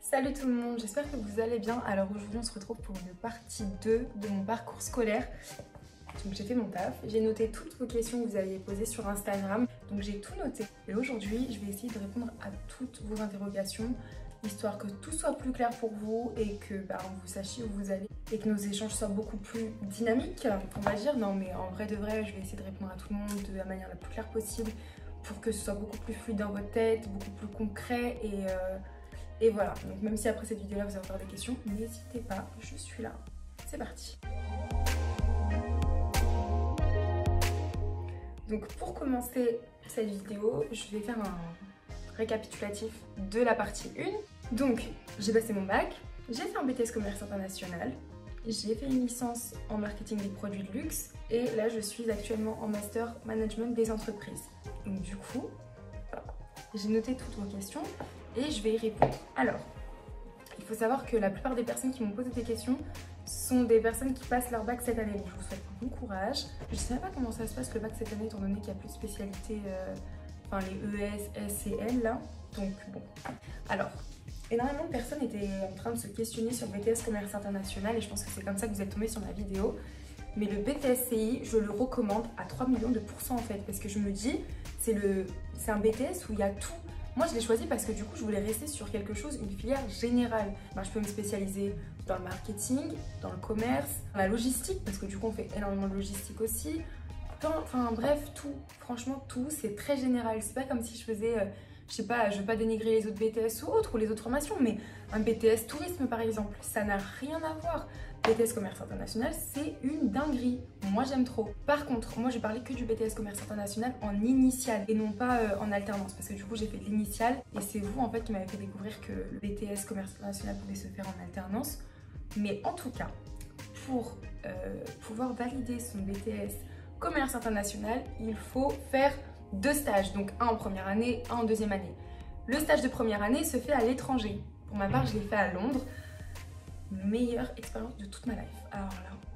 Salut tout le monde, j'espère que vous allez bien. Alors aujourd'hui on se retrouve pour une partie 2 de mon parcours scolaire. Donc j'ai fait mon taf, j'ai noté toutes vos questions que vous aviez posées sur Instagram. Donc j'ai tout noté et aujourd'hui je vais essayer de répondre à toutes vos interrogations, histoire que tout soit plus clair pour vous et que vous sachiez où vous allez et que nos échanges soient beaucoup plus dynamiques, on va dire. Non mais en vrai de vrai, je vais essayer de répondre à tout le monde de la manière la plus claire possible pour que ce soit beaucoup plus fluide dans votre tête, beaucoup plus concret et voilà. Donc même si après cette vidéo là vous avez encore des questions, n'hésitez pas, je suis là. C'est parti. Donc pour commencer cette vidéo, je vais faire un récapitulatif de la partie 1. Donc j'ai passé mon bac, j'ai fait un BTS commerce international, j'ai fait une licence en marketing des produits de luxe et là je suis actuellement en master management des entreprises. Donc du coup, j'ai noté toutes vos questions et je vais y répondre. Alors, il faut savoir que la plupart des personnes qui m'ont posé des questions sont des personnes qui passent leur bac cette année. Donc je vous souhaite bon courage. Je ne sais même pas comment ça se passe le bac cette année étant donné qu'il n'y a plus de spécialités, enfin les ES, S et L là. Donc bon. Alors, énormément de personnes étaient en train de se questionner sur le BTS commerce international et je pense que c'est comme ça que vous êtes tombés sur ma vidéo. Mais le BTS-CI, je le recommande à 3 millions de pourcents en fait, parce que je me dis, c'est un BTS où il y a tout. Moi je l'ai choisi parce que du coup je voulais rester sur quelque chose, une filière générale. Je peux me spécialiser dans le marketing, dans le commerce, dans la logistique, parce que du coup on fait énormément de logistique aussi. Enfin bref, tout, franchement tout, c'est très général. C'est pas comme si je faisais, je sais pas, je veux pas dénigrer les autres BTS ou autres, ou les autres formations, mais un BTS tourisme par exemple, ça n'a rien à voir. BTS commerce international, c'est une dinguerie. Moi, j'aime trop. Par contre, moi, je parlais que du BTS commerce international en initial et non pas en alternance parce que du coup, j'ai fait de l'initial et c'est vous en fait qui m'avez fait découvrir que le BTS commerce international pouvait se faire en alternance. Mais en tout cas, pour pouvoir valider son BTS commerce international, il faut faire 2 stages. Donc, un en première année, un en deuxième année. Le stage de première année se fait à l'étranger. Pour ma part, je l'ai fait à Londres. Meilleure expérience de toute ma life. Alors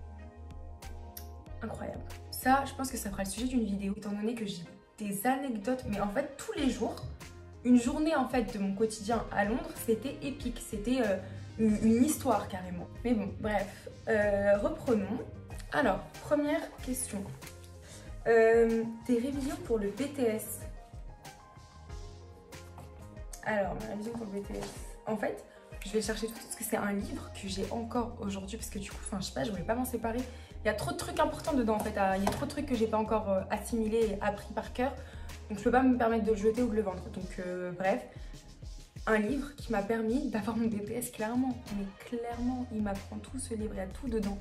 là, incroyable. Ça, je pense que ça fera le sujet d'une vidéo, étant donné que j'ai des anecdotes, mais en fait, tous les jours, une journée en fait de mon quotidien à Londres, c'était épique, c'était une histoire carrément. Mais bon, bref, reprenons. Alors, première question. Tes révisions pour le BTS. Alors, ma révision pour le BTS, en fait, je vais chercher tout parce que c'est un livre que j'ai encore aujourd'hui parce que du coup, enfin je sais pas, je voulais pas m'en séparer. Il y a trop de trucs importants dedans en fait, il y a trop de trucs que j'ai pas encore assimilés et appris par cœur. Donc je peux pas me permettre de le jeter ou de le vendre. Donc bref, un livre qui m'a permis d'avoir mon BTS clairement. Mais clairement, il m'apprend tout ce livre, il y a tout dedans.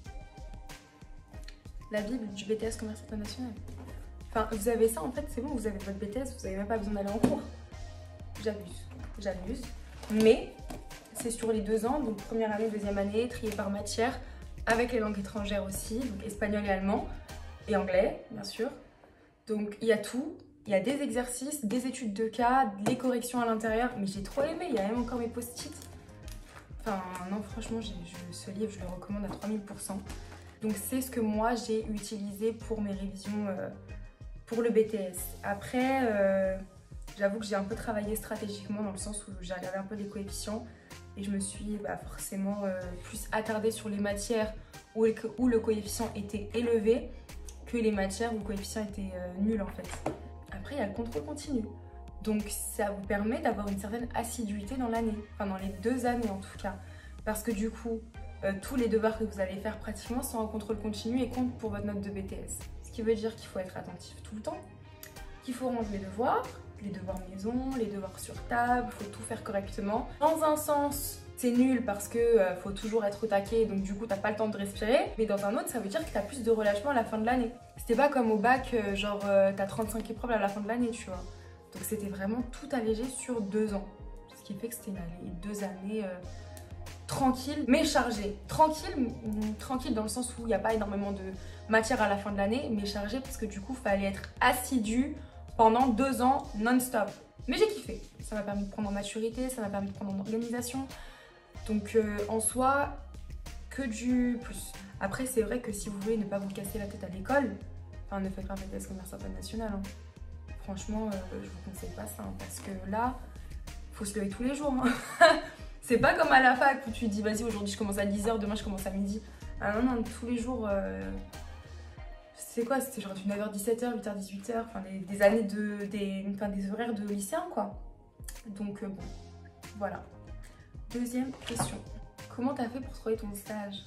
La Bible du BTS commerce international. Enfin, vous avez ça en fait, c'est bon, vous avez votre BTS, vous avez même pas besoin d'aller en cours. J'abuse. Mais c'est sur les 2 ans, donc première année, deuxième année, trié par matière, avec les langues étrangères aussi, donc espagnol et allemand, et anglais, bien sûr. Donc il y a tout, il y a des exercices, des études de cas, des corrections à l'intérieur, mais j'ai trop aimé, il y a même encore mes post-it. Enfin non, franchement, ce livre, je le recommande à 3000%. Donc c'est ce que moi j'ai utilisé pour mes révisions pour le BTS. Après, j'avoue que j'ai un peu travaillé stratégiquement dans le sens où j'ai regardé un peu les coefficients et je me suis forcément plus attardée sur les matières où le coefficient était élevé que les matières où le coefficient était nul en fait. Après, il y a le contrôle continu. Donc ça vous permet d'avoir une certaine assiduité dans l'année, enfin dans les 2 années en tout cas. Parce que du coup, tous les devoirs que vous allez faire pratiquement sont en contrôle continu et comptent pour votre note de BTS. Ce qui veut dire qu'il faut être attentif tout le temps, qu'il faut ranger les devoirs maison, les devoirs sur table, il faut tout faire correctement. Dans un sens, c'est nul parce que faut toujours être au taquet, donc du coup t'as pas le temps de respirer. Mais dans un autre, ça veut dire que t'as plus de relâchement à la fin de l'année. C'était pas comme au bac, genre t'as 35 épreuves à la fin de l'année, tu vois. Donc c'était vraiment tout allégé sur 2 ans. Ce qui fait que c'était 2 années tranquilles, mais chargées. Tranquille dans le sens où il n'y a pas énormément de matière à la fin de l'année, mais chargées parce que du coup fallait être assidu pendant 2 ans non-stop. Mais j'ai kiffé, ça m'a permis de prendre en maturité, ça m'a permis de prendre en organisation. Donc en soi, que du plus. Après c'est vrai que si vous voulez ne pas vous casser la tête à l'école, enfin ne faites pas un BTS commerce international. Hein. Franchement, je vous conseille pas ça, hein, parce que là, faut se lever tous les jours. Hein. C'est pas comme à la fac où tu dis vas-y aujourd'hui je commence à 10h, demain je commence à midi. Ah non, non, tous les jours, c'est quoi? C'était genre du 9h, 17h, 8h, 18h, enfin des années des horaires de lycéen quoi. Donc bon, voilà. Deuxième question. Comment t'as fait pour trouver ton stage?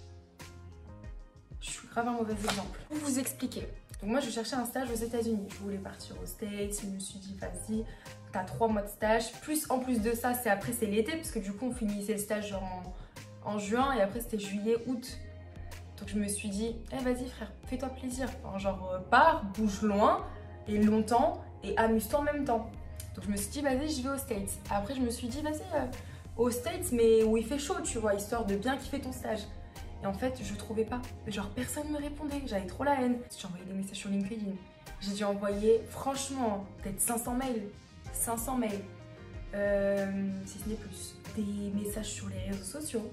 Je suis grave un mauvais exemple. Pour vous expliquer. Donc moi je cherchais un stage aux États-Unis. Je voulais partir aux States. Je me suis dit vas-y, t'as 3 mois de stage. Plus en plus de ça, c'est l'été parce que du coup on finissait le stage genre en juin et après c'était juillet, août. Donc je me suis dit, eh vas-y frère, fais-toi plaisir. Enfin, genre pars, bouge loin et longtemps et amuse-toi en même temps. Donc je me suis dit vas-y je vais aux States. Après je me suis dit vas-y aux States mais où il fait chaud tu vois, histoire de bien kiffer ton stage. Et en fait, je trouvais pas. Genre, personne me répondait. J'avais trop la haine. J'ai envoyé des messages sur LinkedIn. J'ai dû envoyer, franchement, peut-être 500 mails. 500 mails. Si ce n'est plus. Des messages sur les réseaux sociaux.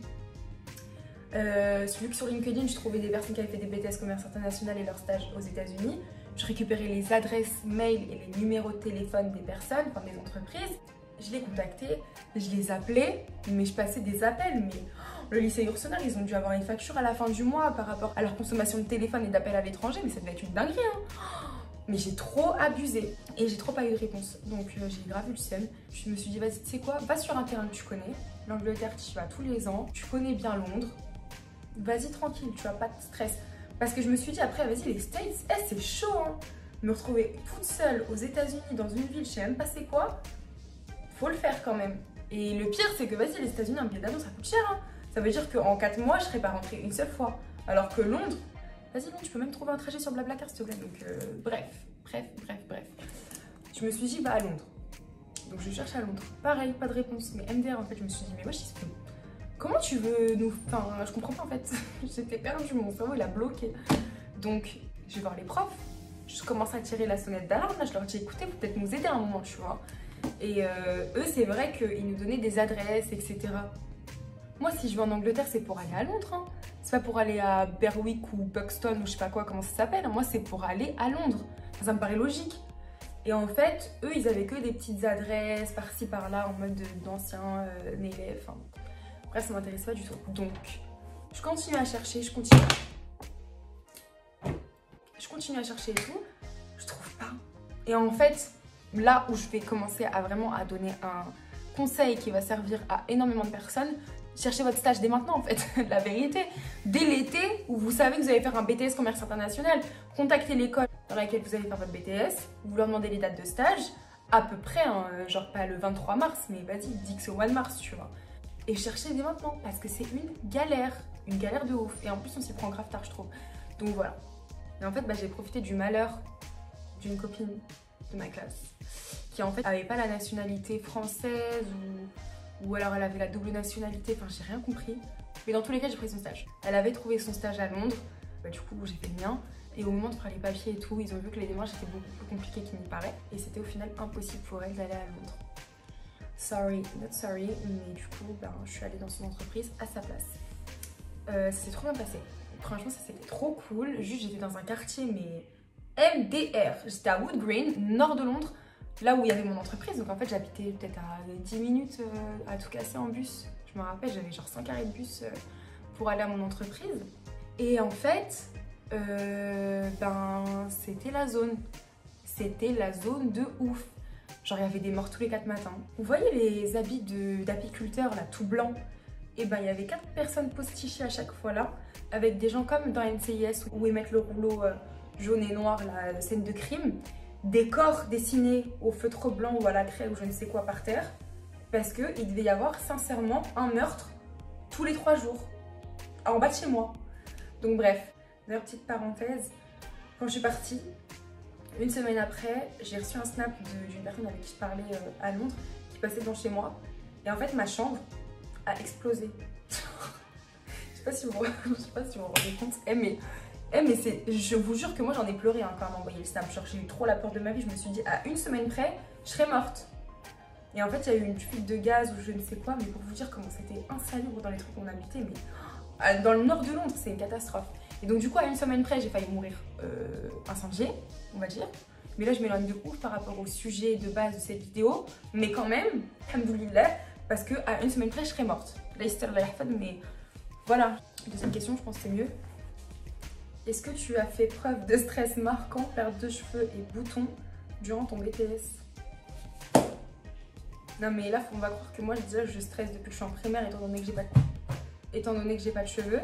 Vu que sur LinkedIn, je trouvais des personnes qui avaient fait des BTS Commerce International et leur stage aux États-Unis. Je récupérais les adresses mail et les numéros de téléphone des personnes, enfin des entreprises. Je les contactais, je les appelais, mais je passais des appels. Mais le lycée Yourcenar, ils ont dû avoir une facture à la fin du mois par rapport à leur consommation de téléphone et d'appels à l'étranger, mais ça devait être une dinguerie. Hein. Mais j'ai trop abusé et j'ai trop pas eu de réponse. Donc j'ai grave eu le seum. Je me suis dit, vas-y, tu sais quoi, va sur un terrain que tu connais. L'Angleterre, tu y vas tous les ans. Tu connais bien Londres. Vas-y, tranquille, tu vas pas de stress. Parce que je me suis dit, après, vas-y, les States, c'est chaud. Hein. Me retrouver toute seule aux États-Unis dans une ville, je sais même pas c'est quoi. Faut le faire quand même. Et le pire, c'est que vas-y, les États-Unis, un billet d'avion, ça coûte cher. Hein. Ça veut dire qu'en 4 mois, je serais pas rentrée une seule fois. Alors que Londres, vas-y, Londres, tu peux même trouver un trajet sur Blablacar, s'il te plaît. Donc, bref. Je me suis dit, bah à Londres. Donc, je cherche à Londres. Pareil, pas de réponse. Mais MDR, en fait, je me suis dit, mais wesh, comment tu veux nous. Enfin, je comprends pas en fait. J'étais perdue, mon cerveau, il a bloqué. Donc, je vais voir les profs. Je commence à tirer la sonnette d'alarme. Là, je leur dis, écoutez, vous peut-être nous aider à un moment, tu vois. Et eux, c'est vrai qu'ils nous donnaient des adresses, etc. Moi, si je vais en Angleterre, c'est pour aller à Londres. Hein. C'est pas pour aller à Berwick ou Buxton ou je sais pas quoi, comment ça s'appelle. Moi, c'est pour aller à Londres. Enfin, ça me paraît logique. Et en fait, eux, ils avaient que des petites adresses par-ci, par-là, en mode d'anciens élèves. Enfin, bref, ça m'intéresse pas du tout. Donc, je continue à chercher, je continue à chercher et tout. Je trouve pas. Et en fait, là où je vais commencer à vraiment à donner un conseil qui va servir à énormément de personnes, cherchez votre stage dès maintenant en fait, la vérité. Dès l'été où vous savez que vous allez faire un BTS Commerce International, contactez l'école dans laquelle vous allez faire votre BTS, vous leur demandez les dates de stage, à peu près, hein, genre pas le 23 mars, mais vas-y, dis que c'est au mois de mars, tu vois. Et cherchez dès maintenant parce que c'est une galère de ouf. Et en plus, on s'y prend grave tard, je trouve. Donc voilà. Et en fait, bah, j'ai profité du malheur d'une copine de ma classe qui en fait avait pas la nationalité française ou alors elle avait la double nationalité, enfin j'ai rien compris. Mais dans tous les cas, j'ai pris son stage. Elle avait trouvé son stage à Londres, bah, du coup j'ai fait le mien. Et au moment de faire les papiers et tout, ils ont vu que les démarches étaient beaucoup plus compliquées qu'il n'y paraît. Et c'était au final impossible pour elle d'aller à Londres. Sorry, not sorry, mais du coup, ben, je suis allée dans son entreprise à sa place. Ça s'est trop bien passé. Franchement, ça c'était trop cool. Juste, j'étais dans un quartier, mais MDR. J'étais à Wood Green, nord de Londres, là où il y avait mon entreprise. Donc en fait, j'habitais peut-être à 10 minutes à tout casser en bus. Je me rappelle, j'avais genre 5 arrêts de bus pour aller à mon entreprise. Et en fait, ben, c'était la zone. C'était la zone de ouf. Genre, il y avait des morts tous les 4 matins. Vous voyez les habits d'apiculteurs, là, tout blancs? Et ben, il y avait 4 personnes postichées à chaque fois là, avec des gens comme dans NCIS où ils mettent le rouleau jaune et noir, la scène de crime, des corps dessinés au feutre blanc ou à la craie ou je ne sais quoi par terre, parce qu'il devait y avoir sincèrement un meurtre tous les 3 jours, en bas de chez moi. Donc bref, d'ailleurs, petite parenthèse, quand je suis partie, une semaine après, j'ai reçu un snap d'une personne avec qui je parlais à Londres, qui passait devant chez moi, et en fait ma chambre a explosé. Je sais pas si vous vous rendez compte. Mais je vous jure que moi j'en ai pleuré hein, quand elle m'a envoyé le snap. Genre j'ai eu trop la peur de ma vie. Je me suis dit à une semaine près, je serais morte. Et en fait il y a eu une fuite de gaz ou je ne sais quoi. Mais pour vous dire comment c'était insalubre dans les trucs où on habitait. Mais dans le nord de Londres, c'est une catastrophe. Et donc du coup à une semaine près, j'ai failli mourir incendiée, on va dire. Mais là je m'éloigne de ouf par rapport au sujet de base de cette vidéo. Mais quand même, alhamdoulilah, parce qu'à une semaine près, je serais morte. Là, mais voilà. Deuxième question, je pense que c'est mieux. Est-ce que tu as fait preuve de stress marquant, perte de cheveux et boutons durant ton BTS? Non mais là, on va croire que moi, déjà, je stresse depuis que je suis en primaire, étant donné que j'ai pas de cheveux.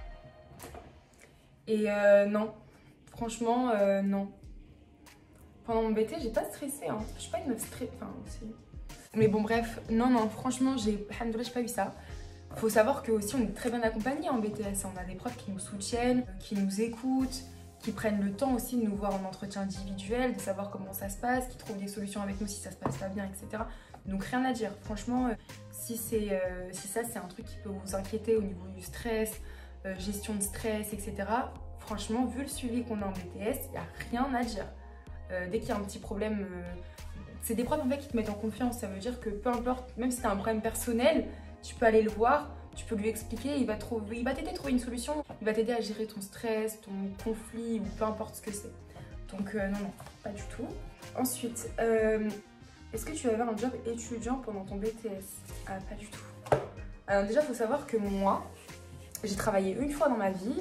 Et non, franchement, non. Pendant mon BT, j'ai pas stressé, hein. Je suis pas une meuf stressée, enfin, aussi. Mais bon, bref, non, franchement, alhamdoulilah, j'ai pas eu ça. Faut savoir que aussi on est très bien accompagnés en BTS. On a des profs qui nous soutiennent, qui nous écoutent, qui prennent le temps aussi de nous voir en entretien individuel, de savoir comment ça se passe, qui trouvent des solutions avec nous si ça se passe pas bien, etc. Donc rien à dire. Franchement, si ça c'est un truc qui peut vous inquiéter au niveau du stress, gestion de stress, etc. Franchement, vu le suivi qu'on a en BTS, il n'y a rien à dire. Dès qu'il y a un petit problème, c'est des profs en fait qui te mettent en confiance. Ça veut dire que peu importe, même si tu as un problème personnel, tu peux aller le voir, tu peux lui expliquer, il va t'aider à trouver une solution, il va t'aider à gérer ton stress, ton conflit ou peu importe ce que c'est. Donc non, pas du tout. Ensuite, est-ce que tu avais un job étudiant pendant ton BTS? Pas du tout. Alors déjà, il faut savoir que moi, j'ai travaillé une fois dans ma vie,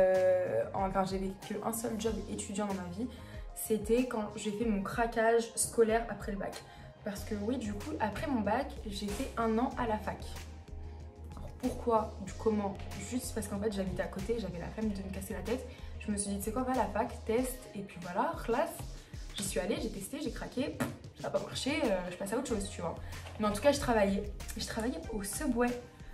enfin j'ai vécu un seul job étudiant dans ma vie, c'était quand j'ai fait mon craquage scolaire après le bac. Parce que oui, du coup, après mon bac, j'ai fait 1 an à la fac. Alors pourquoi, comment? Juste parce qu'en fait, j'habitais à côté, j'avais la flemme de me casser la tête. Je me suis dit, tu sais quoi, va à la fac, teste, et puis voilà, classe. J'y suis allée, j'ai testé, j'ai craqué, ça n'a pas marché, je passe à autre chose, tu vois. Mais en tout cas, je travaillais au Subway.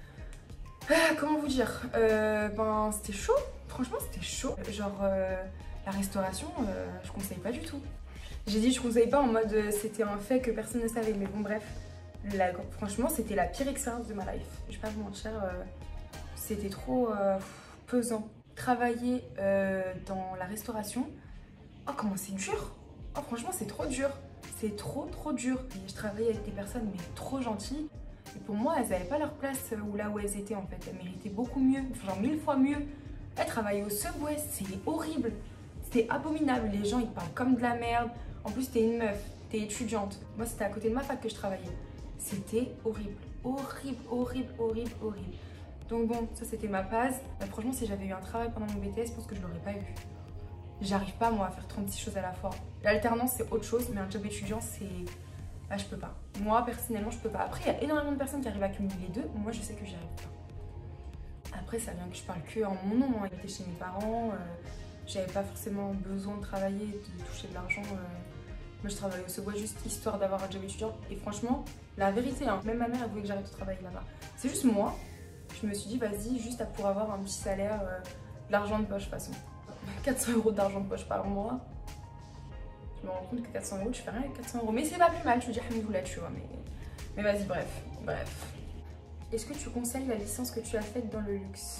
Comment vous dire, ben c'était chaud, franchement c'était chaud. Genre la restauration, je conseille pas du tout. J'ai dit je conseille pas en mode c'était un fait que personne ne savait, mais bon bref. Franchement c'était la pire expérience de ma life. Je vais pas vous mentir, c'était trop pesant. Travailler dans la restauration, oh comment c'est dur. Oh franchement c'est trop dur. C'est trop dur. Et je travaillais avec des personnes mais trop gentilles. Et pour moi, elles n'avaient pas leur place là où elles étaient en fait. Elles méritaient beaucoup mieux, genre 1000 fois mieux. Elles travaillaient au Subway, c'est horrible. C'était abominable. Les gens, ils parlent comme de la merde. En plus, t'es une meuf, t'es étudiante. Moi, c'était à côté de ma fac que je travaillais. C'était horrible. Horrible. Donc bon, ça c'était ma base. Franchement, si j'avais eu un travail pendant mon BTS, je pense que je l'aurais pas eu. J'arrive pas moi à faire 36 choses à la fois. L'alternance, c'est autre chose, mais un job étudiant, c'est... Là, je peux pas. Moi, personnellement, je peux pas. Après, il y a énormément de personnes qui arrivent à cumuler les deux. Moi, je sais que j'y arrive pas. Après, ça vient que je parle que en mon nom. Hein. J'étais chez mes parents. J'avais pas forcément besoin de travailler, de toucher de l'argent. Moi, je travaillais au Subway juste histoire d'avoir un job étudiant. Et franchement, la vérité, hein, même ma mère, elle voulait que j'arrête de travailler là-bas. C'est juste moi. Je me suis dit, vas-y, juste pour avoir un petit salaire, de l'argent de poche, de toute façon. 400 € d'argent de poche par mois. Je me rends compte que 400 €, je fais rien avec 400 €. Mais c'est pas plus mal, je veux dire, alhamdoulilah, tu vois. Mais vas-y, bref. Est-ce que tu conseilles la licence que tu as faite dans le luxe?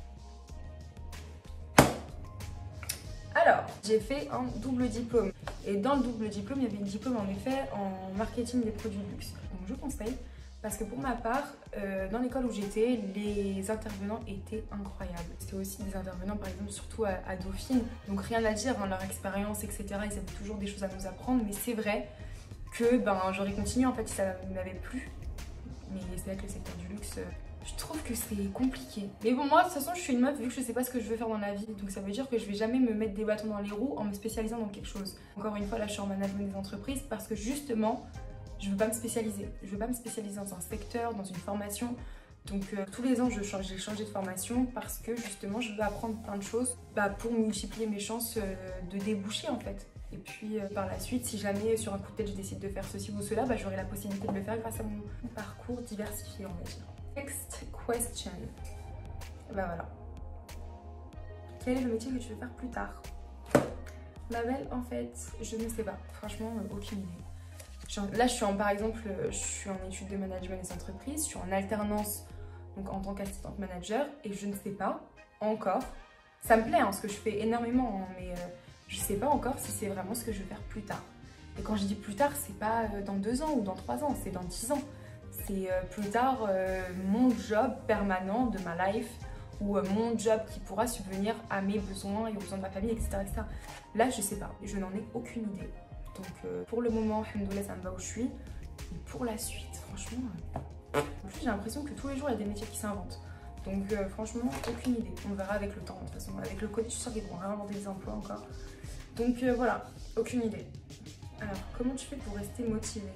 Alors, j'ai fait un double diplôme. Et dans le double diplôme, il y avait le diplôme en effet en marketing des produits de luxe. Donc je conseille. Parce que pour ma part, dans l'école où j'étais, les intervenants étaient incroyables. C'était aussi des intervenants, par exemple, surtout à Dauphine. Donc rien à dire, hein, leur expérience, etc. Ils avaient toujours des choses à nous apprendre. Mais c'est vrai que j'aurais continué en fait si ça m'avait plu. Mais c'est vrai que le secteur du luxe, je trouve que c'est compliqué. Mais bon, moi, de toute façon, je suis une meuf, vu que je sais pas ce que je veux faire dans la vie. Donc ça veut dire que je vais jamais me mettre des bâtons dans les roues en me spécialisant dans quelque chose. Encore une fois, là, je suis en management des entreprises parce que justement, je veux pas me spécialiser. Je veux pas me spécialiser dans un secteur, dans une formation. Donc tous les ans, j'ai changé de formation parce que justement, je veux apprendre plein de choses pour multiplier mes chances de déboucher en fait. Et puis par la suite, si jamais sur un coup de tête, je décide de faire ceci ou cela, j'aurai la possibilité de le faire grâce à mon parcours diversifié, on va dire. Next question. Voilà. Quel est le métier que tu veux faire plus tard? Ma belle, en fait, je ne sais pas. Franchement, aucune idée. Là, par exemple, je suis en études de management des entreprises, je suis en alternance donc en tant qu'assistante manager et je ne sais pas encore. Ça me plaît hein, ce que je fais énormément, hein, mais je ne sais pas encore si c'est vraiment ce que je veux faire plus tard. Et quand je dis plus tard, c'est pas dans 2 ans ou dans 3 ans, c'est dans 10 ans. C'est plus tard mon job permanent de ma life ou mon job qui pourra subvenir à mes besoins et aux besoins de ma famille, etc. etc. Là, je sais pas, je n'en ai aucune idée. Donc pour le moment, alhamdoulilah, ça me va où je suis. Et pour la suite, franchement, En plus, j'ai l'impression que tous les jours, il y a des métiers qui s'inventent. Donc franchement, aucune idée. On verra avec le temps, de toute façon. Avec le Covid, je suis sûre qu'ils vont réinventer des emplois encore. Donc voilà, aucune idée. Alors, comment tu fais pour rester motivée?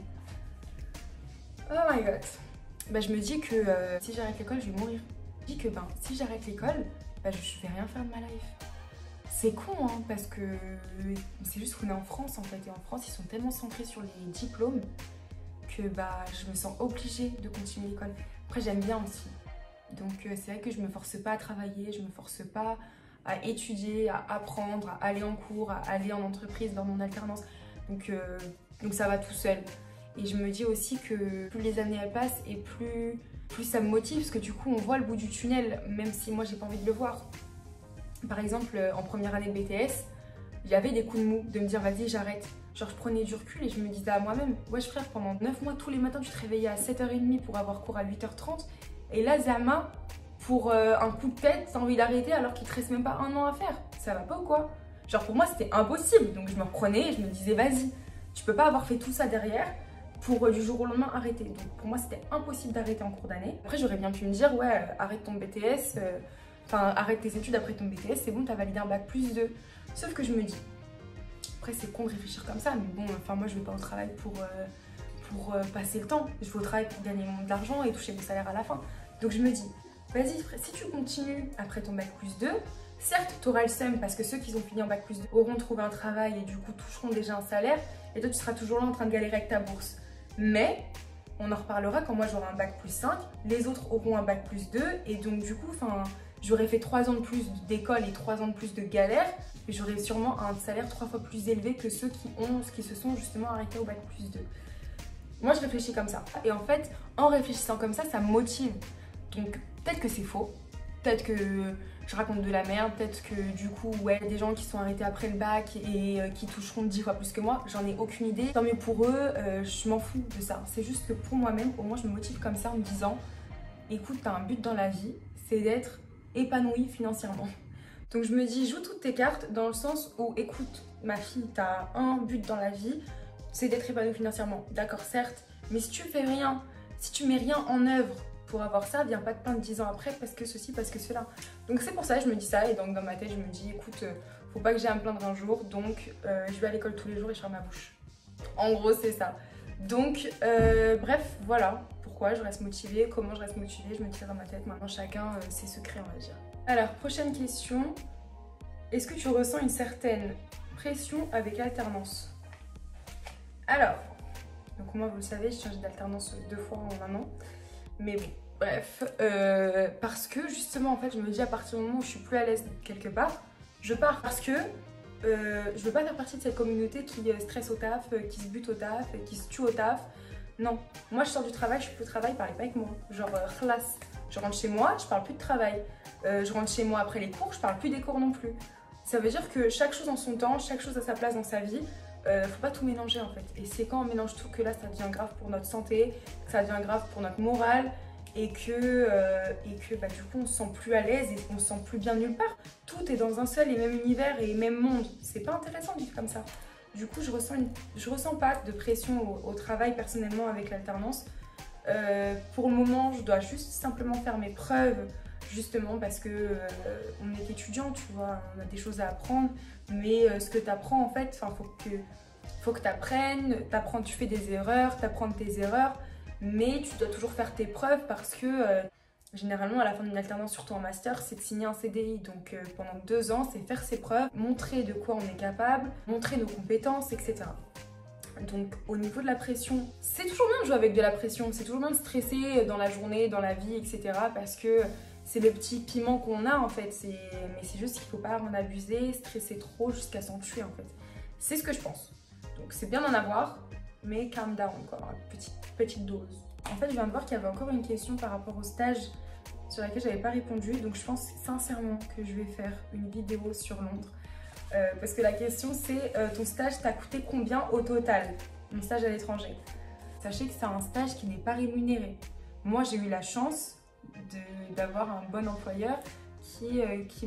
Oh my god. Bah, je me dis que si j'arrête l'école, je vais mourir. Je me dis que si j'arrête l'école, bah, je vais rien faire de ma life. C'est con, hein, parce que c'est juste qu'on est en France, en fait. Et en France, ils sont tellement centrés sur les diplômes que je me sens obligée de continuer l'école. Après, j'aime bien aussi. Donc c'est vrai que je me force pas à travailler, je me force pas à étudier, à apprendre, à aller en cours, à aller en entreprise dans mon alternance. Donc ça va tout seul. Et je me dis aussi que plus les années elles passent et plus ça me motive, parce que du coup on voit le bout du tunnel, même si moi j'ai pas envie de le voir. Par exemple, en première année de BTS, j'avais des coups de mou, de me dire vas-y j'arrête. Genre je prenais du recul et je me disais à moi-même, wesh frère, pendant 9 mois tous les matins tu te réveillais à 7h30 pour avoir cours à 8h30. Et là Zama, pour un coup de tête, t'as envie d'arrêter alors qu'il te reste même pas un an à faire. Ça va pas ou quoi? Genre pour moi c'était impossible, donc je me reprenais et je me disais vas-y, tu peux pas avoir fait tout ça derrière pour du jour au lendemain arrêter. Donc pour moi c'était impossible d'arrêter en cours d'année. Après j'aurais bien pu me dire ouais arrête ton BTS, arrête tes études après ton BTS, c'est bon t'as validé un bac+2. Sauf que je me dis, après c'est con de réfléchir comme ça, mais bon moi je vais pas au travail pour passer le temps. Je vais au travail pour gagner de l'argent et toucher mon salaire à la fin. Donc je me dis, vas-y, si tu continues après ton bac+2, certes, tu auras le seum parce que ceux qui ont fini en bac+2 auront trouvé un travail et du coup toucheront déjà un salaire et toi tu seras toujours là en train de galérer avec ta bourse. Mais on en reparlera quand moi j'aurai un bac+5, les autres auront un bac+2 et donc du coup, j'aurais fait 3 ans de plus d'école et 3 ans de plus de galère, mais j'aurais sûrement un salaire 3 fois plus élevé que ceux qui se sont justement arrêtés au bac+2. Moi je réfléchis comme ça et en fait en réfléchissant comme ça me motive. Donc peut-être que c'est faux, peut-être que je raconte de la merde, peut-être que du coup ouais des gens qui sont arrêtés après le bac et qui toucheront 10 fois plus que moi, j'en ai aucune idée. Tant mieux pour eux, je m'en fous de ça. C'est juste que pour moi-même, au moins je me motive comme ça en me disant écoute, t'as un but dans la vie, c'est d'être épanoui financièrement. Donc je me dis joue toutes tes cartes dans le sens où écoute ma fille, t'as un but dans la vie, c'est d'être épanoui financièrement. D'accord, certes, mais si tu fais rien, si tu mets rien en œuvre pour avoir ça, viens pas te plaindre 10 ans après parce que ceci, parce que cela. Donc c'est pour ça que je me dis ça et donc dans ma tête je me dis écoute, faut pas que j'ai à me plaindre un jour, donc je vais à l'école tous les jours et je ferme ma bouche. En gros c'est ça. Donc bref, voilà pourquoi je reste motivée, comment je reste motivée, je me tire dans ma tête. Maintenant chacun ses secrets on va dire. Alors prochaine question, est-ce que tu ressens une certaine pression avec l'alternance? Alors, donc moi vous le savez, j'ai changé d'alternance 2 fois en 1 an. Mais bon, bref, parce que justement en fait je me dis à partir du moment où je suis plus à l'aise quelque part, je pars parce que je veux pas faire partie de cette communauté qui stresse au taf, qui se bute au taf, qui se tue au taf. Non, moi je sors du travail, je suis plus au travail, parlez pas avec moi. Genre classe, je rentre chez moi, je parle plus de travail. Je rentre chez moi après les cours, je parle plus des cours non plus. Ça veut dire que chaque chose en son temps, chaque chose à sa place dans sa vie. Faut pas tout mélanger en fait. Et c'est quand on mélange tout que là ça devient grave pour notre santé, que ça devient grave pour notre morale et que du coup on se sent plus à l'aise et on se sent plus bien nulle part. Tout est dans un seul et même univers et même monde. C'est pas intéressant de vivre comme ça. Du coup je ressens pas de pression au travail personnellement avec l'alternance. Pour le moment je dois juste simplement faire mes preuves justement parce que on est étudiant, tu vois, on a des choses à apprendre. Mais ce que tu apprends en fait, faut que tu apprennes, tu fais des erreurs, tu apprends de tes erreurs, mais tu dois toujours faire tes preuves parce que généralement à la fin d'une alternance, surtout en master, c'est de signer un CDI. Donc pendant 2 ans, c'est faire ses preuves, montrer de quoi on est capable, montrer nos compétences, etc. Donc au niveau de la pression, c'est toujours bien de jouer avec de la pression, c'est toujours bien de stresser dans la journée, dans la vie, etc. parce que c'est le petit piment qu'on a en fait, mais c'est juste qu'il ne faut pas en abuser, stresser trop jusqu'à s'en tuer en fait. C'est ce que je pense. Donc c'est bien d'en avoir, mais calm down quoi, petite dose. En fait je viens de voir qu'il y avait encore une question par rapport au stage sur laquelle j'avais pas répondu, donc je pense sincèrement que je vais faire une vidéo sur Londres. Parce que la question c'est ton stage t'a coûté combien au total? Mon stage à l'étranger. Sachez que c'est un stage qui n'est pas rémunéré. Moi j'ai eu la chance d'avoir un bon employeur qui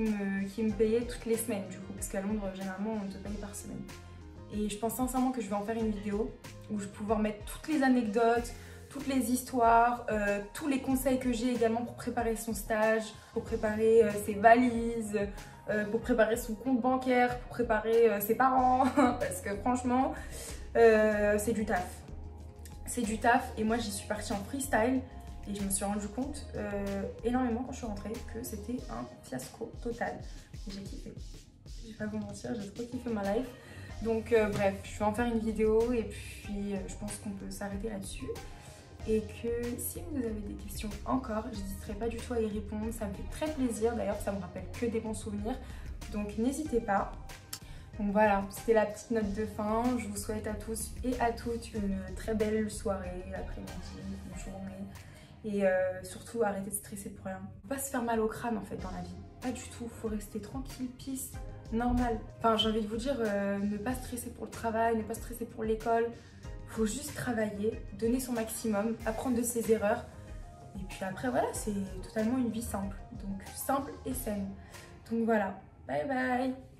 me payait toutes les semaines du coup, parce qu'à Londres généralement on te paye par semaine. Et je pense sincèrement que je vais en faire une vidéo où je vais pouvoir mettre toutes les anecdotes, toutes les histoires, tous les conseils que j'ai également pour préparer son stage, pour préparer ses valises, pour préparer son compte bancaire, pour préparer ses parents, parce que franchement, c'est du taf. C'est du taf et moi j'y suis partie en freestyle et je me suis rendu compte énormément quand je suis rentrée que c'était un fiasco total. J'ai kiffé. Je vais pas vous mentir, j'ai trop kiffé ma life. Donc bref, je vais en faire une vidéo et puis je pense qu'on peut s'arrêter là-dessus. Et que si vous avez des questions encore, je n'hésiterai pas du tout à y répondre. Ça me fait très plaisir, d'ailleurs ça me rappelle que des bons souvenirs. Donc n'hésitez pas. Donc voilà, c'était la petite note de fin. Je vous souhaite à tous et à toutes une très belle soirée, après-midi, une journée. Et surtout, arrêtez de stresser pour rien. Faut pas se faire mal au crâne en fait dans la vie. Pas du tout, faut rester tranquille, peace, normal. Enfin, j'ai envie de vous dire, ne pas stresser pour le travail, ne pas stresser pour l'école. Faut juste travailler, donner son maximum, apprendre de ses erreurs. Et puis après, voilà, c'est totalement une vie simple. Donc simple et saine. Donc voilà, bye bye.